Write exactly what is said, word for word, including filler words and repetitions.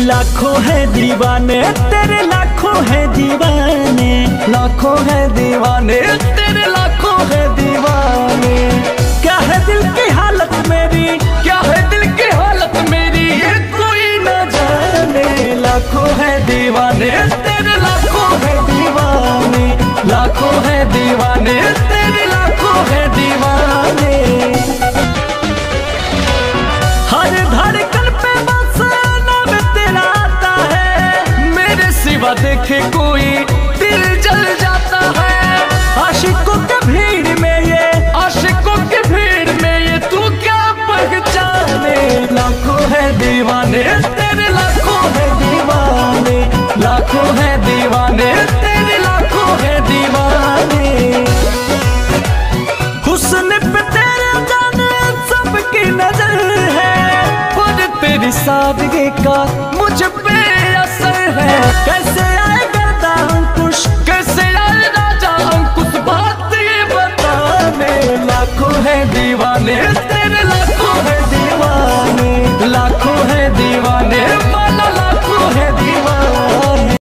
लाखों है दीवाने तेरे, लाखों है दीवाने, लाखों है दीवाने तेरे, लाखों है दीवाने। क्या है दिल की हालत मेरी, क्या है दिल की हालत मेरी, ये कोई न जाने। लाखों है दीवाने तेरे, लाखों है दीवाने, लाखों है दीवाने तेरे, लाखों है दीवाने। हर धड़कन पे बस नाम तेरा आता है, मेरे सिवा देखे कोई दिल जल जाता है। आशिकों के भीड़ में ये, आशिकों की भीड़ में ये तू क्या पहचाने। लाखों है दीवाने तेरे, लाखों है दीवाने, लाखों है दीवाने तेरे, लाखों है दीवाने। हुस्न पे तेरे जाने सबकी नजर है, और तेरी सादगी का मुझ पे असर है। कैसे